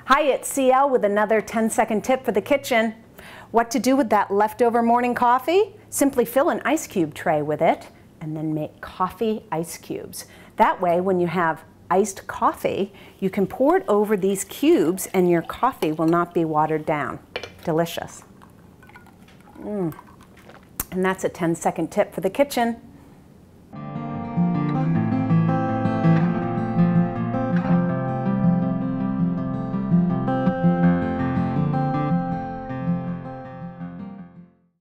Hi, it's CL with another 10-second tip for the kitchen. What to do with that leftover morning coffee? Simply fill an ice cube tray with it and then make coffee ice cubes. That way, when you have iced coffee, you can pour it over these cubes and your coffee will not be watered down. Delicious. And that's a 10-second tip for the kitchen.